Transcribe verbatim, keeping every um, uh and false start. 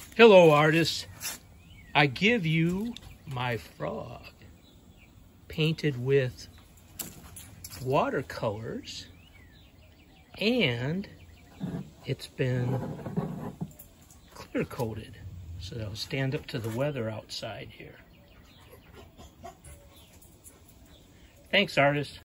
Hello, artists. I give you my frog painted with watercolors, and it's been clear coated so that it'll stand up to the weather outside here. Thanks, artists.